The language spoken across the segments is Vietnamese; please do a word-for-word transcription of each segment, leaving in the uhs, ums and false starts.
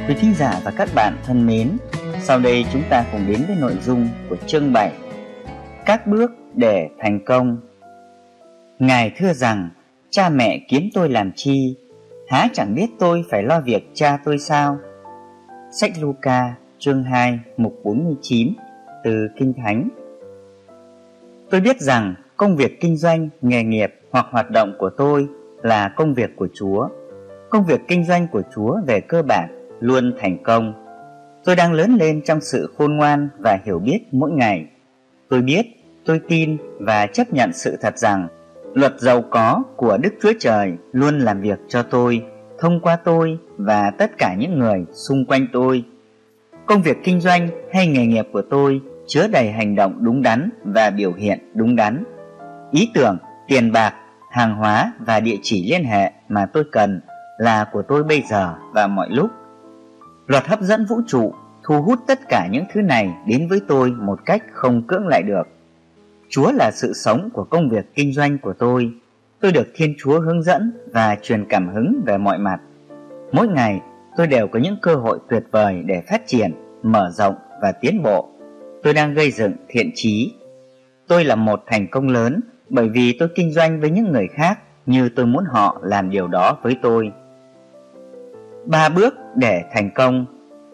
Quý thính giả và các bạn thân mến, sau đây chúng ta cùng đến với nội dung của chương bảy. Các bước để thành công. Ngài thưa rằng, cha mẹ kiếm tôi làm chi? Há chẳng biết tôi phải lo việc cha tôi sao? Sách Luca chương hai mục bốn mươi chín từ Kinh Thánh. Tôi biết rằng công việc kinh doanh, nghề nghiệp hoặc hoạt động của tôi là công việc của Chúa. Công việc kinh doanh của Chúa về cơ bản luôn thành công. Tôi đang lớn lên trong sự khôn ngoan và hiểu biết mỗi ngày. Tôi biết, tôi tin và chấp nhận sự thật rằng luật giàu có của Đức Chúa Trời luôn làm việc cho tôi, thông qua tôi và tất cả những người xung quanh tôi. Công việc kinh doanh hay nghề nghiệp của tôi chứa đầy hành động đúng đắn và biểu hiện đúng đắn. Ý tưởng, tiền bạc, hàng hóa và địa chỉ liên hệ mà tôi cần là của tôi bây giờ và mọi lúc. Luật hấp dẫn vũ trụ thu hút tất cả những thứ này đến với tôi một cách không cưỡng lại được. Chúa là sự sống của công việc kinh doanh của tôi. Tôi được Thiên Chúa hướng dẫn và truyền cảm hứng về mọi mặt. Mỗi ngày tôi đều có những cơ hội tuyệt vời để phát triển, mở rộng và tiến bộ. Tôi đang gây dựng thiện chí. Tôi là một thành công lớn bởi vì tôi kinh doanh với những người khác như tôi muốn họ làm điều đó với tôi. Ba bước để thành công.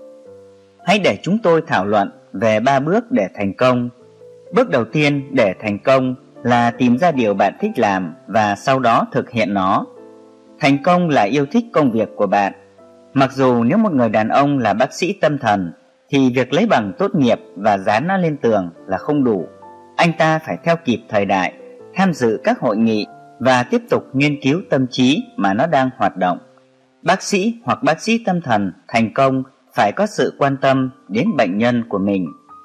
Hãy để chúng tôi thảo luận về ba bước để thành công. Bước đầu tiên để thành công là tìm ra điều bạn thích làm và sau đó thực hiện nó. Thành công là yêu thích công việc của bạn. Mặc dù nếu một người đàn ông là bác sĩ tâm thần thì việc lấy bằng tốt nghiệp và dán nó lên tường là không đủ. Anh ta phải theo kịp thời đại, tham dự các hội nghị và tiếp tục nghiên cứu tâm trí mà nó đang hoạt động. Bác sĩ hoặc bác sĩ tâm thần thành công phải có sự quan tâm đến bệnh nhân của mình.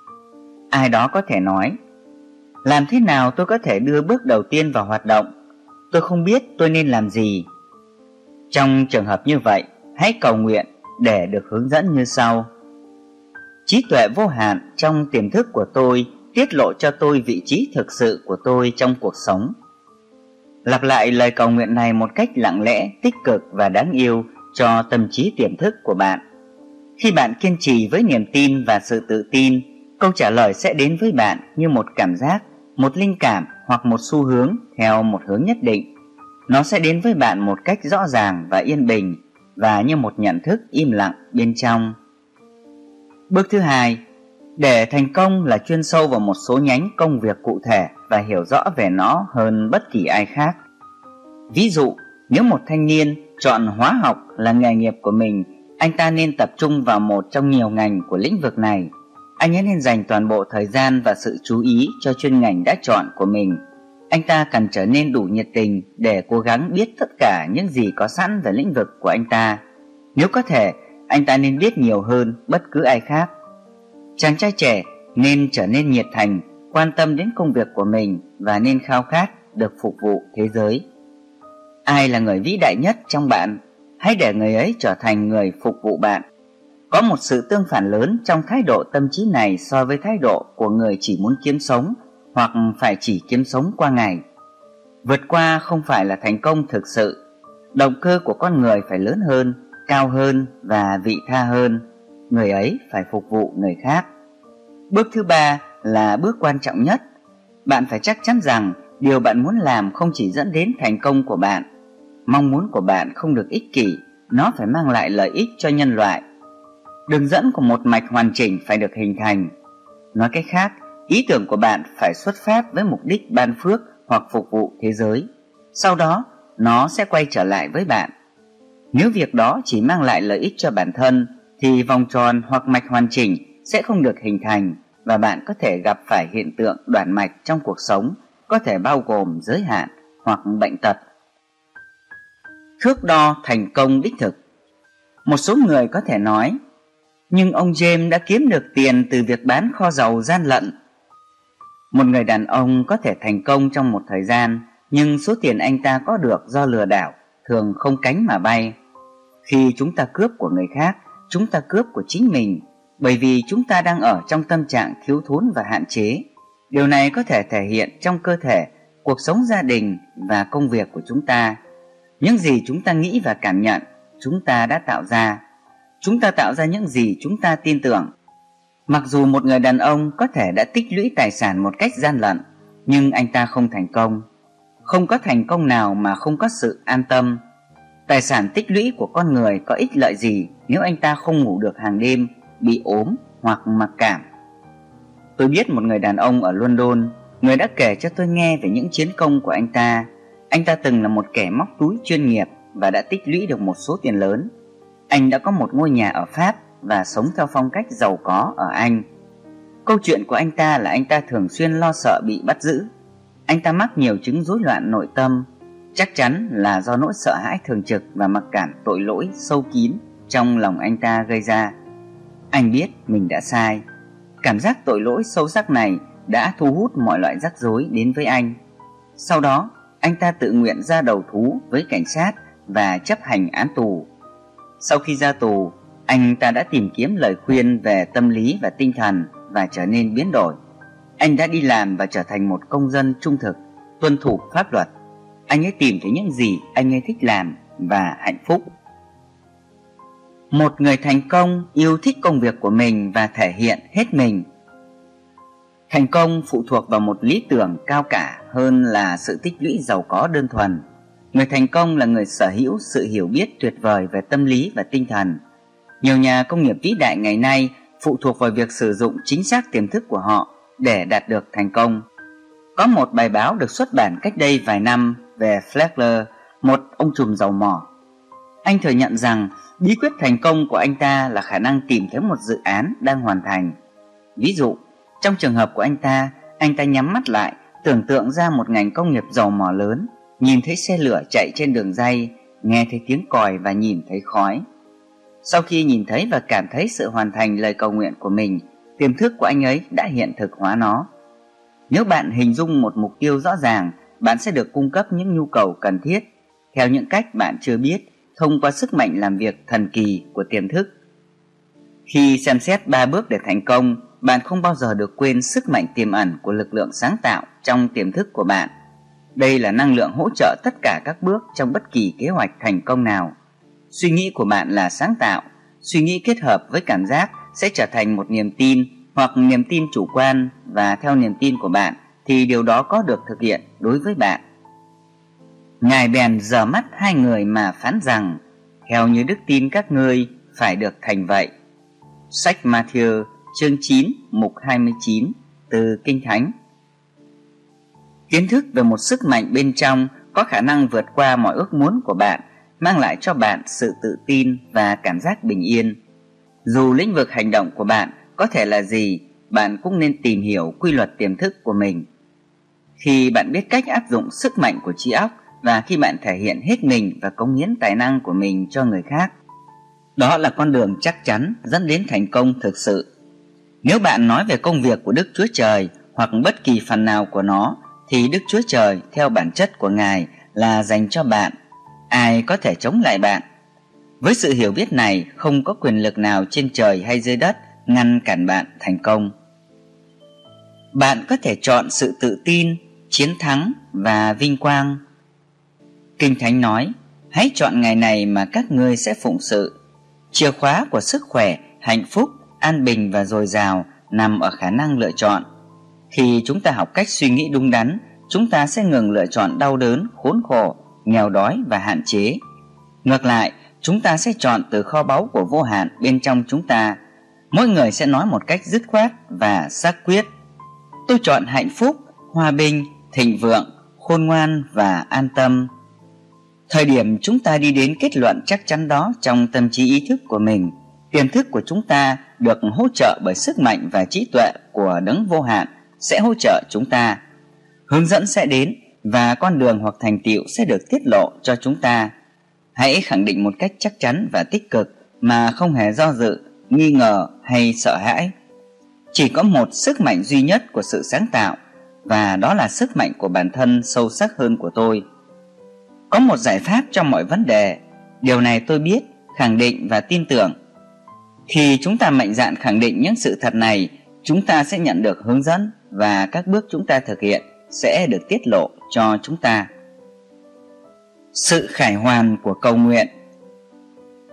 Ai đó có thể nói, làm thế nào tôi có thể đưa bước đầu tiên vào hoạt động? Tôi không biết tôi nên làm gì. Trong trường hợp như vậy, hãy cầu nguyện để được hướng dẫn như sau. Trí tuệ vô hạn trong tiềm thức của tôi tiết lộ cho tôi vị trí thực sự của tôi trong cuộc sống. Lặp lại lời cầu nguyện này một cách lặng lẽ, tích cực và đáng yêu cho tâm trí tiềm thức của bạn. Khi bạn kiên trì với niềm tin và sự tự tin, câu trả lời sẽ đến với bạn như một cảm giác, một linh cảm hoặc một xu hướng theo một hướng nhất định. Nó sẽ đến với bạn một cách rõ ràng và yên bình và như một nhận thức im lặng bên trong. Bước thứ hai, để thành công là chuyên sâu vào một số nhánh công việc cụ thể và hiểu rõ về nó hơn bất kỳ ai khác. Ví dụ, nếu một thanh niên chọn hóa học là nghề nghiệp của mình, anh ta nên tập trung vào một trong nhiều ngành của lĩnh vực này. Anh ấy nên dành toàn bộ thời gian và sự chú ý cho chuyên ngành đã chọn của mình. Anh ta cần trở nên đủ nhiệt tình để cố gắng biết tất cả những gì có sẵn về lĩnh vực của anh ta. Nếu có thể, anh ta nên biết nhiều hơn bất cứ ai khác. Chàng trai trẻ nên trở nên nhiệt thành, quan tâm đến công việc của mình và nên khao khát được phục vụ thế giới. Ai là người vĩ đại nhất trong bạn? Hãy để người ấy trở thành người phục vụ bạn. Có một sự tương phản lớn trong thái độ tâm trí này so với thái độ của người chỉ muốn kiếm sống hoặc phải chỉ kiếm sống qua ngày. Vượt qua không phải là thành công thực sự. Động cơ của con người phải lớn hơn, cao hơn và vị tha hơn. Người ấy phải phục vụ người khác. Bước thứ ba là bước quan trọng nhất. Bạn phải chắc chắn rằng điều bạn muốn làm không chỉ dẫn đến thành công của bạn. Mong muốn của bạn không được ích kỷ, nó phải mang lại lợi ích cho nhân loại. Đường dẫn của một mạch hoàn chỉnh phải được hình thành. Nói cách khác, ý tưởng của bạn phải xuất phát với mục đích ban phước hoặc phục vụ thế giới. Sau đó, nó sẽ quay trở lại với bạn. Nếu việc đó chỉ mang lại lợi ích cho bản thân, thì vòng tròn hoặc mạch hoàn chỉnh sẽ không được hình thành và bạn có thể gặp phải hiện tượng đoạn mạch trong cuộc sống, có thể bao gồm giới hạn hoặc bệnh tật. Thước đo thành công đích thực. Một số người có thể nói, nhưng ông James đã kiếm được tiền từ việc bán kho dầu gian lận. Một người đàn ông có thể thành công trong một thời gian, nhưng số tiền anh ta có được do lừa đảo thường không cánh mà bay. Khi chúng ta cướp của người khác, chúng ta cướp của chính mình, bởi vì chúng ta đang ở trong tâm trạng thiếu thốn và hạn chế. Điều này có thể thể hiện trong cơ thể, cuộc sống gia đình và công việc của chúng ta. Những gì chúng ta nghĩ và cảm nhận, chúng ta đã tạo ra. Chúng ta tạo ra những gì chúng ta tin tưởng. Mặc dù một người đàn ông có thể đã tích lũy tài sản một cách gian lận, nhưng anh ta không thành công. Không có thành công nào mà không có sự an tâm. Tài sản tích lũy của con người có ích lợi gì nếu anh ta không ngủ được hàng đêm, bị ốm hoặc mặc cảm. Tôi biết một người đàn ông ở London, người đã kể cho tôi nghe về những chiến công của anh ta. Anh ta từng là một kẻ móc túi chuyên nghiệp và đã tích lũy được một số tiền lớn. Anh đã có một ngôi nhà ở Pháp và sống theo phong cách giàu có ở Anh. Câu chuyện của anh ta là anh ta thường xuyên lo sợ bị bắt giữ. Anh ta mắc nhiều chứng rối loạn nội tâm, chắc chắn là do nỗi sợ hãi thường trực và mặc cảm tội lỗi sâu kín trong lòng anh ta gây ra. Anh biết mình đã sai. Cảm giác tội lỗi sâu sắc này đã thu hút mọi loại rắc rối đến với anh. Sau đó, anh ta tự nguyện ra đầu thú với cảnh sát và chấp hành án tù. Sau khi ra tù, anh ta đã tìm kiếm lời khuyên về tâm lý và tinh thần và trở nên biến đổi. Anh đã đi làm và trở thành một công dân trung thực, tuân thủ pháp luật. Anh ấy tìm thấy những gì anh ấy thích làm và hạnh phúc. Một người thành công yêu thích công việc của mình và thể hiện hết mình. Thành công phụ thuộc vào một lý tưởng cao cả hơn là sự tích lũy giàu có đơn thuần. Người thành công là người sở hữu sự hiểu biết tuyệt vời về tâm lý và tinh thần. Nhiều nhà công nghiệp vĩ đại ngày nay phụ thuộc vào việc sử dụng chính xác tiềm thức của họ để đạt được thành công. Có một bài báo được xuất bản cách đây vài năm về Fleckler, một ông trùm dầu mỏ. Anh thừa nhận rằng bí quyết thành công của anh ta là khả năng tìm thấy một dự án đang hoàn thành. Ví dụ, trong trường hợp của anh ta, anh ta nhắm mắt lại, tưởng tượng ra một ngành công nghiệp dầu mỏ lớn, nhìn thấy xe lửa chạy trên đường ray, nghe thấy tiếng còi và nhìn thấy khói. Sau khi nhìn thấy và cảm thấy sự hoàn thành lời cầu nguyện của mình, tiềm thức của anh ấy đã hiện thực hóa nó. Nếu bạn hình dung một mục tiêu rõ ràng, bạn sẽ được cung cấp những nhu cầu cần thiết theo những cách bạn chưa biết thông qua sức mạnh làm việc thần kỳ của tiềm thức. Khi xem xét ba bước để thành công, bạn không bao giờ được quên sức mạnh tiềm ẩn của lực lượng sáng tạo trong tiềm thức của bạn. Đây là năng lượng hỗ trợ tất cả các bước trong bất kỳ kế hoạch thành công nào. Suy nghĩ của bạn là sáng tạo. Suy nghĩ kết hợp với cảm giác sẽ trở thành một niềm tin hoặc niềm tin chủ quan, và theo niềm tin của bạn thì điều đó có được thực hiện đối với bạn. Ngài bèn giở mắt hai người mà phán rằng: theo như đức tin các ngươi phải được thành vậy. Sách Matthew chương chín mục hai mươi chín từ Kinh Thánh. Kiến thức về một sức mạnh bên trong có khả năng vượt qua mọi ước muốn của bạn, mang lại cho bạn sự tự tin và cảm giác bình yên. Dù lĩnh vực hành động của bạn có thể là gì, bạn cũng nên tìm hiểu quy luật tiềm thức của mình. Khi bạn biết cách áp dụng sức mạnh của trí óc và khi bạn thể hiện hết mình và cống hiến tài năng của mình cho người khác, đó là con đường chắc chắn dẫn đến thành công thực sự. Nếu bạn nói về công việc của Đức Chúa Trời hoặc bất kỳ phần nào của nó, thì Đức Chúa Trời theo bản chất của Ngài là dành cho bạn. Ai có thể chống lại bạn? Với sự hiểu biết này, không có quyền lực nào trên trời hay dưới đất ngăn cản bạn thành công. Bạn có thể chọn sự tự tin, chiến thắng và vinh quang. Kinh Thánh nói: hãy chọn ngày này mà các ngươi sẽ phụng sự. Chìa khóa của sức khỏe, hạnh phúc, an bình và dồi dào nằm ở khả năng lựa chọn. Khi chúng ta học cách suy nghĩ đúng đắn, chúng ta sẽ ngừng lựa chọn đau đớn, khốn khổ, nghèo đói và hạn chế. Ngược lại, chúng ta sẽ chọn từ kho báu của vô hạn bên trong chúng ta. Mỗi người sẽ nói một cách dứt khoát và xác quyết: tôi chọn hạnh phúc, hòa bình, thịnh vượng, khôn ngoan và an tâm. Thời điểm chúng ta đi đến kết luận chắc chắn đó trong tâm trí ý thức của mình, tiềm thức của chúng ta được hỗ trợ bởi sức mạnh và trí tuệ của đấng vô hạn sẽ hỗ trợ chúng ta. Hướng dẫn sẽ đến và con đường hoặc thành tựu sẽ được tiết lộ cho chúng ta. Hãy khẳng định một cách chắc chắn và tích cực mà không hề do dự, nghi ngờ hay sợ hãi. Chỉ có một sức mạnh duy nhất của sự sáng tạo, và đó là sức mạnh của bản thân sâu sắc hơn của tôi. Có một giải pháp cho mọi vấn đề. Điều này tôi biết, khẳng định và tin tưởng. Khi chúng ta mạnh dạn khẳng định những sự thật này, chúng ta sẽ nhận được hướng dẫn và các bước chúng ta thực hiện sẽ được tiết lộ cho chúng ta. Sự khải hoàn của cầu nguyện.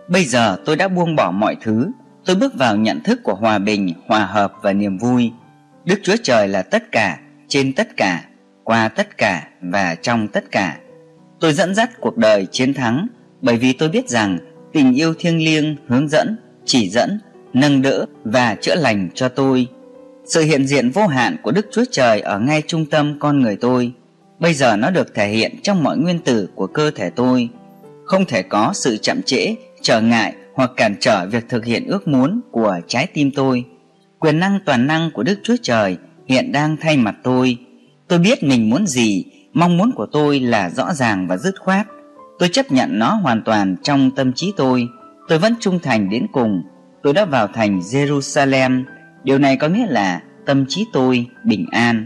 Bây giờ tôi đã buông bỏ mọi thứ. Tôi bước vào nhận thức của hòa bình, hòa hợp và niềm vui. Đức Chúa Trời là tất cả, trên tất cả, qua tất cả và trong tất cả. Tôi dẫn dắt cuộc đời chiến thắng bởi vì tôi biết rằng tình yêu thiêng liêng hướng dẫn, chỉ dẫn, nâng đỡ và chữa lành cho tôi. Sự hiện diện vô hạn của Đức Chúa Trời ở ngay trung tâm con người tôi. Bây giờ nó được thể hiện trong mọi nguyên tử của cơ thể tôi. Không thể có sự chậm trễ, trở ngại hoặc cản trở việc thực hiện ước muốn của trái tim tôi. Quyền năng toàn năng của Đức Chúa Trời hiện đang thay mặt tôi. Tôi biết mình muốn gì, mong muốn của tôi là rõ ràng và dứt khoát. Tôi chấp nhận nó hoàn toàn trong tâm trí tôi. Tôi vẫn trung thành đến cùng. Tôi đã vào thành Jerusalem. Điều này có nghĩa là tâm trí tôi bình an.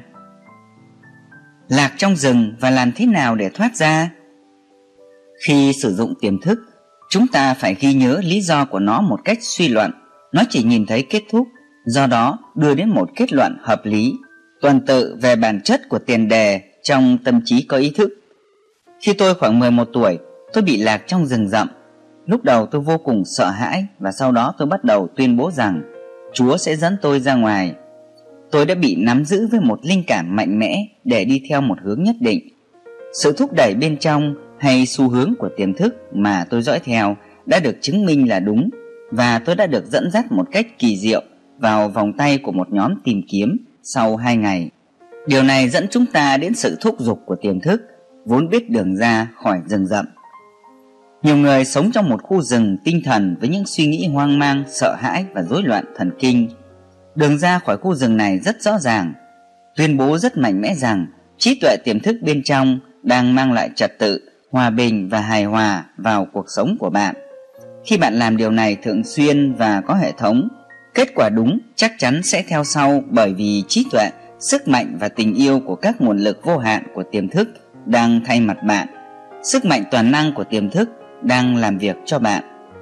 Lạc trong rừng và làm thế nào để thoát ra? Khi sử dụng tiềm thức, chúng ta phải ghi nhớ lý do của nó một cách suy luận. Nó chỉ nhìn thấy kết thúc, do đó đưa đến một kết luận hợp lý, tuần tự về bản chất của tiền đề trong tâm trí có ý thức. Khi tôi khoảng mười một tuổi, tôi bị lạc trong rừng rậm. Lúc đầu tôi vô cùng sợ hãi và sau đó tôi bắt đầu tuyên bố rằng Chúa sẽ dẫn tôi ra ngoài. Tôi đã bị nắm giữ với một linh cảm mạnh mẽ để đi theo một hướng nhất định. Sự thúc đẩy bên trong hay xu hướng của tiềm thức mà tôi dõi theo đã được chứng minh là đúng, và tôi đã được dẫn dắt một cách kỳ diệu vào vòng tay của một nhóm tìm kiếm sau hai ngày. Điều này dẫn chúng ta đến sự thúc giục của tiềm thức, vốn biết đường ra khỏi rừng rậm. Nhiều người sống trong một khu rừng tinh thần với những suy nghĩ hoang mang, sợ hãi và rối loạn thần kinh. Đường ra khỏi khu rừng này rất rõ ràng, tuyên bố rất mạnh mẽ rằng trí tuệ tiềm thức bên trong đang mang lại trật tự, hòa bình và hài hòa vào cuộc sống của bạn. Khi bạn làm điều này thường xuyên và có hệ thống, kết quả đúng chắc chắn sẽ theo sau, bởi vì trí tuệ, sức mạnh và tình yêu của các nguồn lực vô hạn của tiềm thức đang thay mặt bạn. Sức mạnh toàn năng của tiềm thức đang làm việc cho bạn.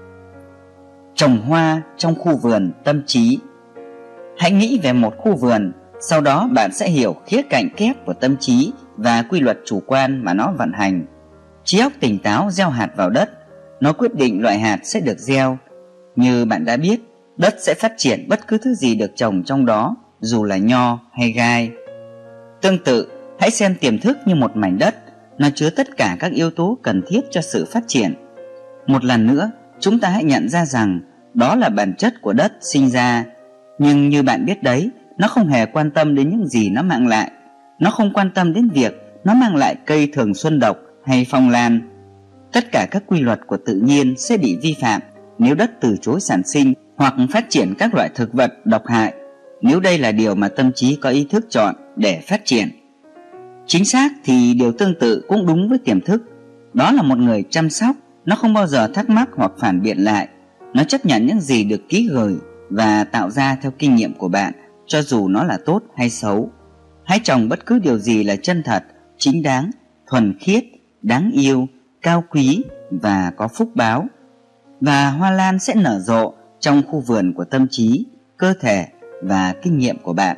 Trồng hoa trong khu vườn tâm trí. Hãy nghĩ về một khu vườn, sau đó bạn sẽ hiểu khía cạnh kép của tâm trí và quy luật chủ quan mà nó vận hành. Trí óc tỉnh táo gieo hạt vào đất, nó quyết định loại hạt sẽ được gieo. Như bạn đã biết, đất sẽ phát triển bất cứ thứ gì được trồng trong đó, dù là nho hay gai. Tương tự, hãy xem tiềm thức như một mảnh đất, nó chứa tất cả các yếu tố cần thiết cho sự phát triển. Một lần nữa, chúng ta hãy nhận ra rằng đó là bản chất của đất sinh ra. Nhưng như bạn biết đấy, nó không hề quan tâm đến những gì nó mang lại. Nó không quan tâm đến việc nó mang lại cây thường xuân độc hay phong lan. Tất cả các quy luật của tự nhiên sẽ bị vi phạm nếu đất từ chối sản sinh hoặc phát triển các loại thực vật độc hại, nếu đây là điều mà tâm trí có ý thức chọn để phát triển. Chính xác thì điều tương tự cũng đúng với tiềm thức. Đó là một người chăm sóc, nó không bao giờ thắc mắc hoặc phản biện lại. Nó chấp nhận những gì được ký gửi và tạo ra theo kinh nghiệm của bạn, cho dù nó là tốt hay xấu. Hãy trồng bất cứ điều gì là chân thật, chính đáng, thuần khiết, đáng yêu, cao quý và có phúc báo. Và hoa lan sẽ nở rộ trong khu vườn của tâm trí, cơ thể và kinh nghiệm của bạn.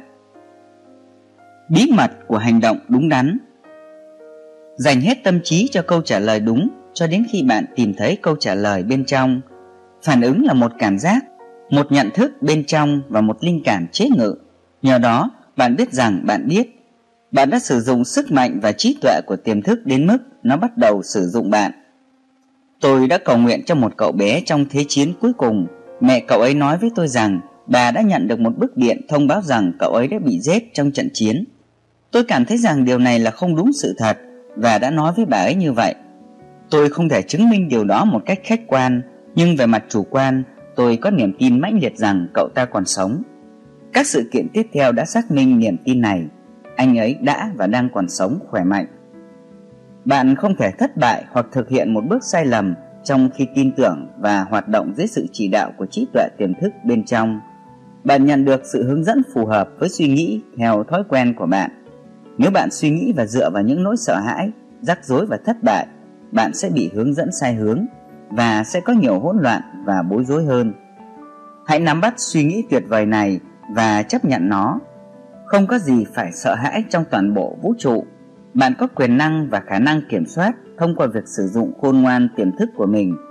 Bí mật của hành động đúng đắn. Dành hết tâm trí cho câu trả lời đúng cho đến khi bạn tìm thấy câu trả lời bên trong. Phản ứng là một cảm giác, một nhận thức bên trong và một linh cảm chế ngự. Nhờ đó, bạn biết rằng bạn biết. Bạn đã sử dụng sức mạnh và trí tuệ của tiềm thức đến mức nó bắt đầu sử dụng bạn. Tôi đã cầu nguyện cho một cậu bé trong thế chiến cuối cùng. Mẹ cậu ấy nói với tôi rằng bà đã nhận được một bức điện thông báo rằng cậu ấy đã bị giết trong trận chiến. Tôi cảm thấy rằng điều này là không đúng sự thật và đã nói với bà ấy như vậy. Tôi không thể chứng minh điều đó một cách khách quan, nhưng về mặt chủ quan, tôi có niềm tin mãnh liệt rằng cậu ta còn sống. Các sự kiện tiếp theo đã xác minh niềm tin này. Anh ấy đã và đang còn sống khỏe mạnh. Bạn không thể thất bại hoặc thực hiện một bước sai lầm trong khi tin tưởng và hoạt động dưới sự chỉ đạo của trí tuệ tiềm thức bên trong. Bạn nhận được sự hướng dẫn phù hợp với suy nghĩ theo thói quen của bạn. Nếu bạn suy nghĩ và dựa vào những nỗi sợ hãi, rắc rối và thất bại, bạn sẽ bị hướng dẫn sai hướng và sẽ có nhiều hỗn loạn và bối rối hơn. Hãy nắm bắt suy nghĩ tuyệt vời này và chấp nhận nó. Không có gì phải sợ hãi trong toàn bộ vũ trụ. Bạn có quyền năng và khả năng kiểm soát thông qua việc sử dụng khôn ngoan tiềm thức của mình.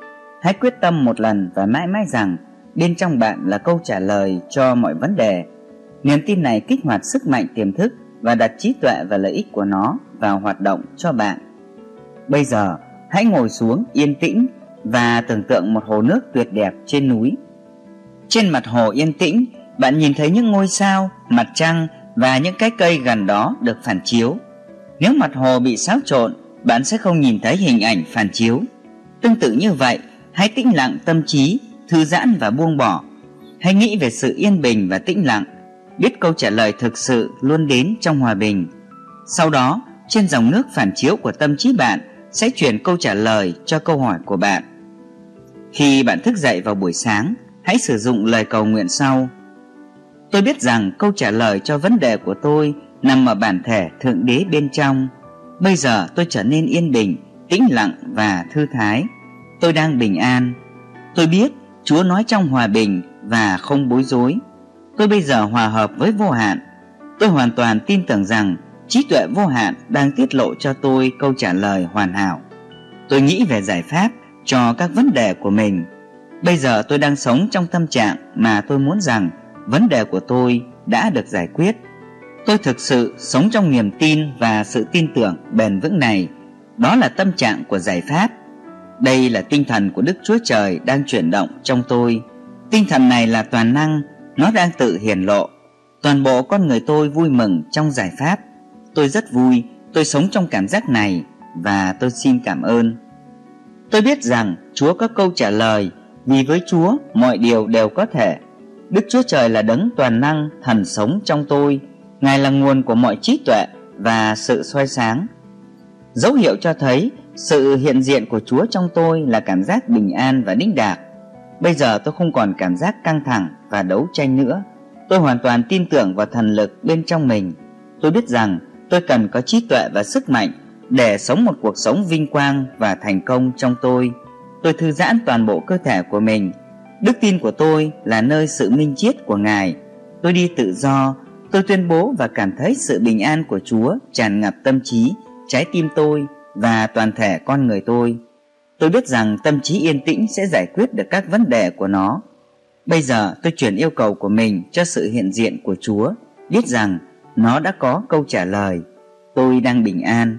Hãy quyết tâm một lần và mãi mãi rằng bên trong bạn là câu trả lời cho mọi vấn đề. Niềm tin này kích hoạt sức mạnh tiềm thức và đặt trí tuệ và lợi ích của nó vào hoạt động cho bạn. Bây giờ, hãy ngồi xuống yên tĩnh và tưởng tượng một hồ nước tuyệt đẹp trên núi. Trên mặt hồ yên tĩnh, bạn nhìn thấy những ngôi sao, mặt trăng và những cái cây gần đó được phản chiếu. Nếu mặt hồ bị xáo trộn, bạn sẽ không nhìn thấy hình ảnh phản chiếu. Tương tự như vậy, hãy tĩnh lặng tâm trí, thư giãn và buông bỏ. Hãy nghĩ về sự yên bình và tĩnh lặng, biết câu trả lời thực sự luôn đến trong hòa bình. Sau đó, trên dòng nước phản chiếu của tâm trí bạn sẽ truyền câu trả lời cho câu hỏi của bạn. Khi bạn thức dậy vào buổi sáng, hãy sử dụng lời cầu nguyện sau: tôi biết rằng câu trả lời cho vấn đề của tôi nằm ở bản thể Thượng Đế bên trong. Bây giờ tôi trở nên yên bình, tĩnh lặng và thư thái. Tôi đang bình an. Tôi biết Chúa nói trong hòa bình và không bối rối. Tôi bây giờ hòa hợp với vô hạn. Tôi hoàn toàn tin tưởng rằng trí tuệ vô hạn đang tiết lộ cho tôi câu trả lời hoàn hảo. Tôi nghĩ về giải pháp cho các vấn đề của mình. Bây giờ tôi đang sống trong tâm trạng mà tôi muốn rằng vấn đề của tôi đã được giải quyết. Tôi thực sự sống trong niềm tin và sự tin tưởng bền vững này. Đó là tâm trạng của giải pháp. Đây là tinh thần của Đức Chúa Trời đang chuyển động trong tôi. Tinh thần này là toàn năng, nó đang tự hiển lộ. Toàn bộ con người tôi vui mừng trong giải pháp. Tôi rất vui, tôi sống trong cảm giác này và tôi xin cảm ơn. Tôi biết rằng Chúa có câu trả lời, vì với Chúa mọi điều đều có thể. Đức Chúa Trời là đấng toàn năng, thần sống trong tôi. Ngài là nguồn của mọi trí tuệ và sự soi sáng. Dấu hiệu cho thấy sự hiện diện của Chúa trong tôi là cảm giác bình an và đĩnh đạc. Bây giờ tôi không còn cảm giác căng thẳng và đấu tranh nữa. Tôi hoàn toàn tin tưởng vào thần lực bên trong mình. Tôi biết rằng tôi cần có trí tuệ và sức mạnh để sống một cuộc sống vinh quang và thành công trong tôi. Tôi thư giãn toàn bộ cơ thể của mình. Đức tin của tôi là nơi sự minh triết của Ngài. Tôi đi tự do. Tôi tuyên bố và cảm thấy sự bình an của Chúa tràn ngập tâm trí, trái tim tôi và toàn thể con người tôi. Tôi biết rằng tâm trí yên tĩnh sẽ giải quyết được các vấn đề của nó. Bây giờ tôi chuyển yêu cầu của mình cho sự hiện diện của Chúa, biết rằng nó đã có câu trả lời. Tôi đang bình an.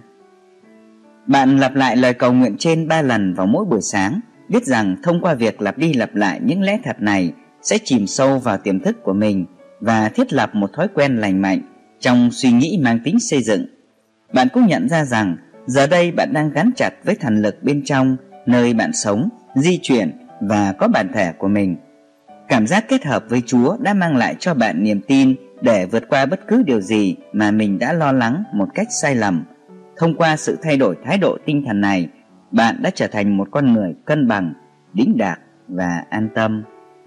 Bạn lặp lại lời cầu nguyện trên ba lần vào mỗi buổi sáng, biết rằng thông qua việc lặp đi lặp lại những lẽ thật này sẽ chìm sâu vào tiềm thức của mình và thiết lập một thói quen lành mạnh trong suy nghĩ mang tính xây dựng. Bạn cũng nhận ra rằng giờ đây bạn đang gắn chặt với thần lực bên trong, nơi bạn sống, di chuyển và có bản thể của mình. Cảm giác kết hợp với Chúa đã mang lại cho bạn niềm tin để vượt qua bất cứ điều gì mà mình đã lo lắng một cách sai lầm. Thông qua sự thay đổi thái độ tinh thần này, bạn đã trở thành một con người cân bằng, đĩnh đạc và an tâm.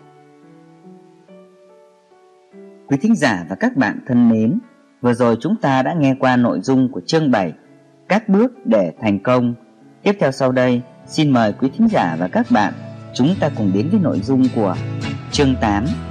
Quý thính giả và các bạn thân mến, vừa rồi chúng ta đã nghe qua nội dung của chương bảy, các bước để thành công. Tiếp theo sau đây, xin mời quý thính giả và các bạn chúng ta cùng đến với nội dung của chương tám,